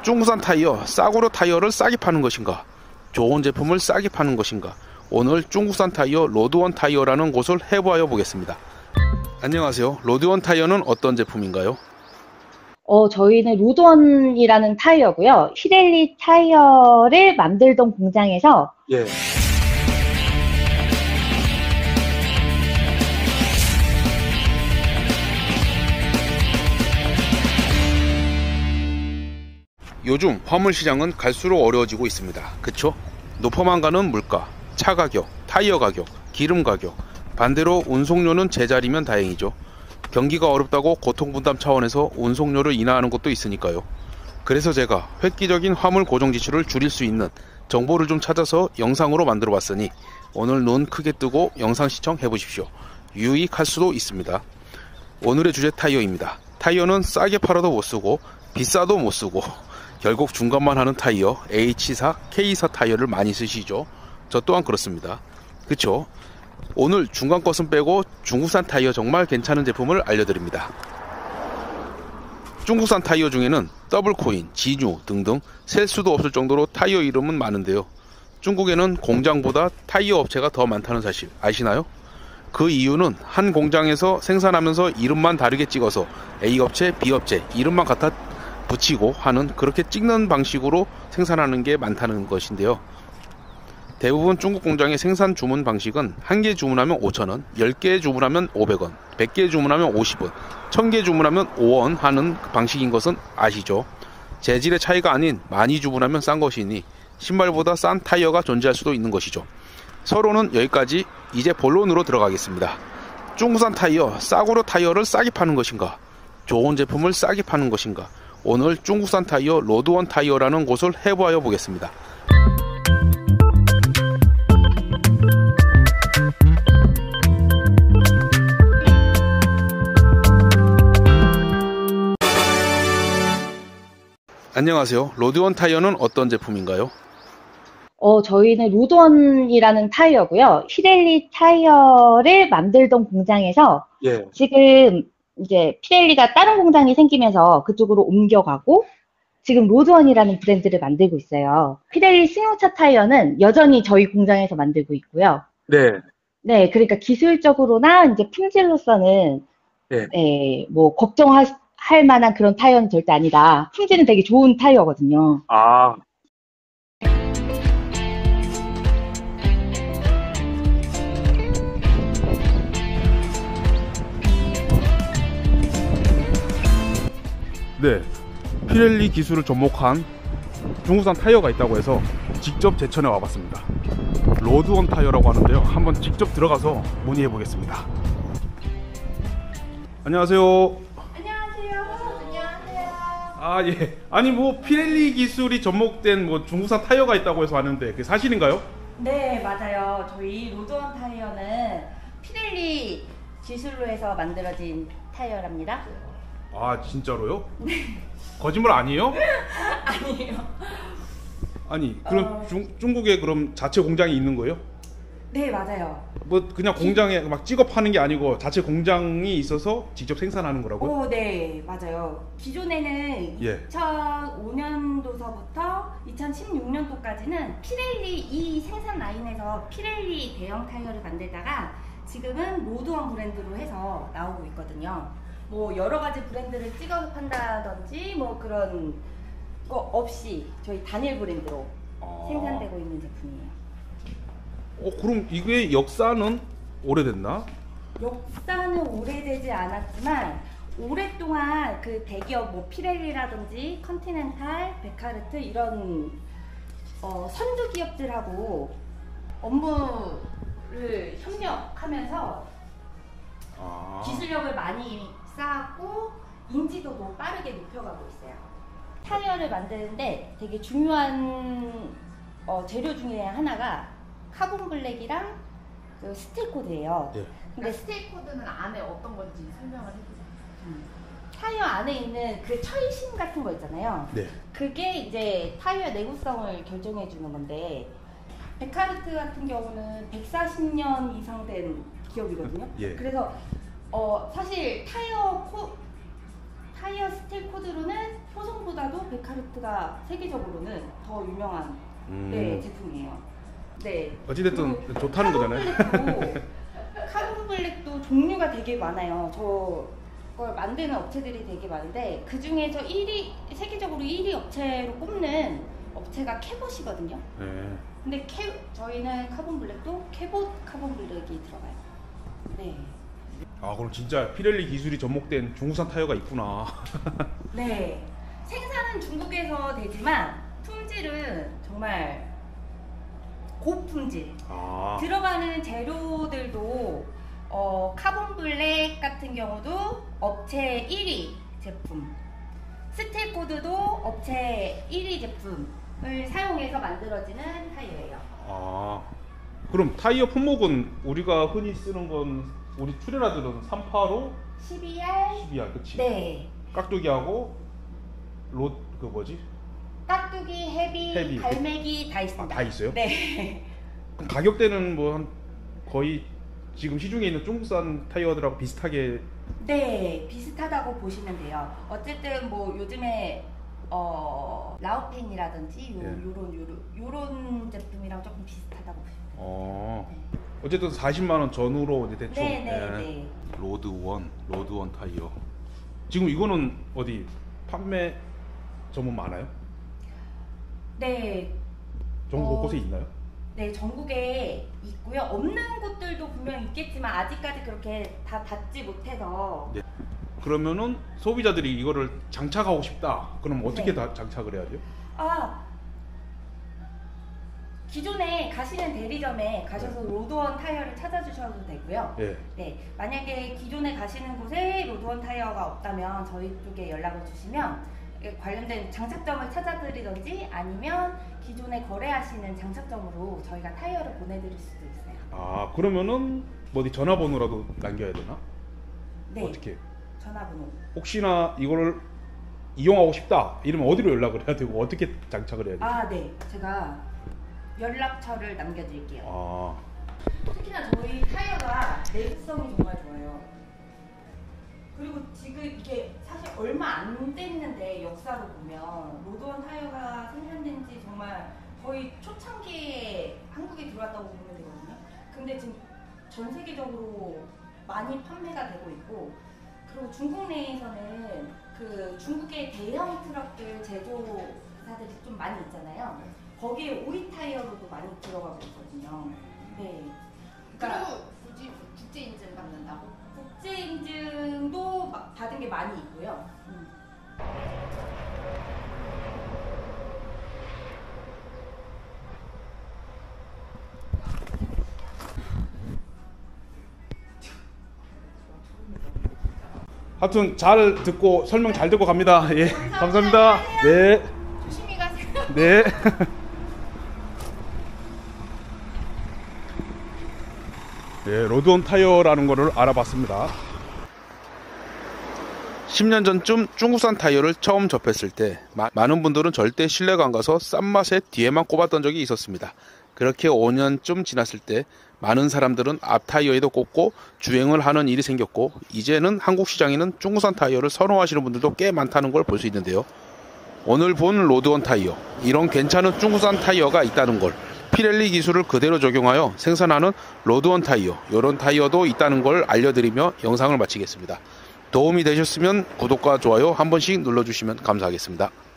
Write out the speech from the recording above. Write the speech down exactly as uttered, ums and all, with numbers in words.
중국산 타이어, 싸구려 타이어를 싸게 파는 것인가? 좋은 제품을 싸게 파는 것인가? 오늘 중국산 타이어 로드원 타이어라는 곳을 해부하여 보겠습니다. 안녕하세요. 로드원 타이어는 어떤 제품인가요? 어, 저희는 로드원이라는 타이어고요. 피렐리 타이어를 만들던 공장에서 예. 요즘 화물 시장은 갈수록 어려워지고 있습니다. 그쵸? 높아만 가는 물가, 차 가격, 타이어 가격, 기름 가격, 반대로 운송료는 제자리면 다행이죠. 경기가 어렵다고 고통분담 차원에서 운송료를 인하하는 것도 있으니까요. 그래서 제가 획기적인 화물 고정 지출을 줄일 수 있는 정보를 좀 찾아서 영상으로 만들어 봤으니 오늘 눈 크게 뜨고 영상 시청해 보십시오. 유익할 수도 있습니다. 오늘의 주제 타이어입니다. 타이어는 싸게 팔아도 못 쓰고 비싸도 못 쓰고 결국 중간만 하는 타이어 H사, K사 타이어를 많이 쓰시죠. 저 또한 그렇습니다. 그쵸? 오늘 중간 것은 빼고 중국산 타이어 정말 괜찮은 제품을 알려드립니다. 중국산 타이어 중에는 더블코인, 진유 등등 셀 수도 없을 정도로 타이어 이름은 많은데요. 중국에는 공장보다 타이어 업체가 더 많다는 사실 아시나요? 그 이유는 한 공장에서 생산하면서 이름만 다르게 찍어서 A 업체, B 업체 이름만 갖다 붙이고 하는 그렇게 찍는 방식으로 생산하는 게 많다는 것인데요. 대부분 중국 공장의 생산 주문 방식은 한 개 주문하면 오천 원, 열 개 주문하면 오백 원, 백 개 주문하면 오십 원, 천 개 주문하면 오 원 하는 방식인 것은 아시죠? 재질의 차이가 아닌 많이 주문하면 싼 것이니 신발보다 싼 타이어가 존재할 수도 있는 것이죠. 서론은 여기까지. 이제 본론으로 들어가겠습니다. 중국산 타이어, 싸구려 타이어를 싸게 파는 것인가? 좋은 제품을 싸게 파는 것인가? 오늘 중국산 타이어 로드원 타이어라는 곳을 해부하여 보겠습니다. 안녕하세요. 로드원 타이어는 어떤 제품인가요? 어, 저희는 로드원이라는 타이어고요. 피렐리 타이어를 만들던 공장에서 예. 지금 이제 피렐리가 다른 공장이 생기면서 그쪽으로 옮겨가고 지금 로드원이라는 브랜드를 만들고 있어요. 피렐리 승용차 타이어는 여전히 저희 공장에서 만들고 있고요. 네. 네, 그러니까 기술적으로나 이제 품질로서는 네. 네, 뭐 걱정할 할 만한 그런 타이어는 절대 아니다. 품질은 되게 좋은 타이어거든요. 아. 네, 피렐리 기술을 접목한 중국산 타이어가 있다고 해서 직접 제천에 와봤습니다. 로드원 타이어라고 하는데요. 한번 직접 들어가서 문의해 보겠습니다. 안녕하세요. 안녕하세요. 안녕하세요. 아, 예. 아니 뭐 피렐리 기술이 접목된 뭐 중국산 타이어가 있다고 해서 왔는데 그게 사실인가요? 네, 맞아요. 저희 로드원 타이어는 피렐리 기술로 해서 만들어진 타이어랍니다. 아, 진짜로요? 네. 거짓말 아니에요? 아니에요. 아니, 그럼 어... 중, 중국에 그럼 자체 공장이 있는 거예요? 네, 맞아요. 뭐 그냥 공장에 막 찍어 파는 게 아니고 자체 공장이 있어서 직접 생산하는 거라고요? 오, 네, 맞아요. 기존에는 예. 이천오 년도서부터 이천십육 년도까지는 피렐리 이 생산 라인에서 피렐리 대형 타이어를 만들다가 지금은 로드원 브랜드로 해서 나오고 있거든요. 뭐 여러 가지 브랜드를 찍어서 판다든지 뭐 그런 거 없이 저희 단일 브랜드로 아... 생산되고 있는 제품이에요. 어, 그럼 이게 역사는 오래됐나? 역사는 오래되지 않았지만 오랫동안 그 대기업 뭐 피렐리라든지 컨티넨탈, 베카르트 이런 어, 선두 기업들하고 업무를 협력하면서 아... 기술력을 많이 쌓았고 인지도도 빠르게 높여가고 있어요. 타이어를 만드는데 되게 중요한 어, 재료 중에 하나가 카본 블랙이랑 그 스틸코드예요. 예. 근데 스틸코드는 안에 어떤 건지 설명을 해주세요. 음. 타이어 안에 있는 그 철심 같은 거 있잖아요. 네. 그게 이제 타이어의 내구성을 결정해 주는 건데 베카르트 같은 경우는 백사십 년 이상 된 기업이거든요. 예. 그래서 어 사실 타이어 코 타이어 스틸 코드로는 효성보다도 베카르트가 세계적으로는 더 유명한 음. 네, 제품이에요. 네. 어찌됐든 그리고 좋다는 카본 거잖아요. 블랙도, 카본 블랙도 종류가 되게 많아요. 저걸 만드는 업체들이 되게 많은데 그 중에서 일 위 세계적으로 일 위 업체로 꼽는 업체가 캐봇이거든요. 네. 근데 캐, 저희는 카본 블랙도 캐봇 카본 블랙이 들어가요. 네. 아 그럼 진짜 피렐리 기술이 접목된 중국산 타이어가 있구나. 네. 생산은 중국에서 되지만 품질은 정말 고품질. 아. 들어가는 재료들도 어, 카본 블랙 같은 경우도 업체 일 위 제품, 스틸 코드도 업체 일 위 제품을 사용해서 만들어지는 타이어예요. 아. 그럼 타이어 품목은 우리가 흔히 쓰는 건 우리 출연하들은 삼팔오, 십이 알, 십이 알 그치? 네. 깍두기하고 로 그 뭐지? 깍두기, 헤비, 헤비. 갈매기 다 있습니다. 아, 다 있어요? 네. 그럼 가격대는 뭐 한 거의 지금 시중에 있는 중국산 타이어들하고 비슷하게. 네, 비슷하다고 보시면 돼요. 어쨌든 뭐 요즘에 어 라오펜이라든지 요, 예. 요런 요런 요런 제품이랑 조금 비슷하다고 보시면 돼요. 어. 네. 어쨌든 사십만 원 전후로 이제 대충. 네, 네, 예. 네. 로드 원, 로드 원 타이어. 지금 이거는 어디 판매 점은 많아요? 네, 전국 어. 곳곳에 있나요? 네, 전국에 있고요. 없는 곳들도 분명 있겠지만 아직까지 그렇게 다 닿지 못해서 네. 그러면은 소비자들이 이거를 장착하고 싶다. 그럼 어떻게 네. 다 장착을 해야 돼요? 아 기존에 가시는 대리점에 가셔서 로드원 타이어를 찾아주셔도 되고요. 예. 네, 만약에 기존에 가시는 곳에 로드원 타이어가 없다면 저희 쪽에 연락을 주시면 관련된 장착점을 찾아드리든지 아니면 기존에 거래하시는 장착점으로 저희가 타이어를 보내드릴 수도 있어요. 아 그러면은 뭐 어디 전화번호라도 남겨야 되나? 네, 어떻게? 전화번호. 혹시나 이거를 이용하고 싶다 이러면 어디로 연락을 해야 되고 어떻게 장착을 해야 돼요? 아, 네, 제가 연락처를 남겨드릴게요. 아. 특히나 저희 타이어가 내구성이 정말 좋아요. 그리고 지금 이게 사실 얼마 안 됐는데 역사로 보면 로드원 타이어가 생산된 지 정말 거의 초창기에 한국에 들어왔다고 보면 되거든요. 근데 지금 전 세계적으로 많이 판매가 되고 있고, 그리고 중국 내에서는 그 중국의 대형 트럭들 제조사들이 좀 많이 있잖아요. 거기에 오이 타이어로도 많이 들어가고 있거든요. 네. 그러니까 그리고 굳이 국제 인증 받는다고? 국제 인증도 막 받은 게 많이 있고요. 음. 하여튼 잘 듣고 설명 잘 듣고 갑니다. 예. 감사합니다. 네. 조심히 가세요. 네. 네, 로드온 타이어라는 거를 알아봤습니다. 십 년 전쯤 중국산 타이어를 처음 접했을 때 마, 많은 분들은 절대 신뢰가 안 가서 싼 맛에 뒤에만 꼽았던 적이 있었습니다. 그렇게 오 년쯤 지났을 때 많은 사람들은 앞 타이어에도 꼽고 주행을 하는 일이 생겼고, 이제는 한국 시장에는 중국산 타이어를 선호하시는 분들도 꽤 많다는 걸 볼 수 있는데요. 오늘 본 로드온 타이어, 이런 괜찮은 중국산 타이어가 있다는 걸, 피렐리 기술을 그대로 적용하여 생산하는 로드온 타이어, 이런 타이어도 있다는 걸 알려드리며 영상을 마치겠습니다. 도움이 되셨으면 구독과 좋아요 한 번씩 눌러주시면 감사하겠습니다.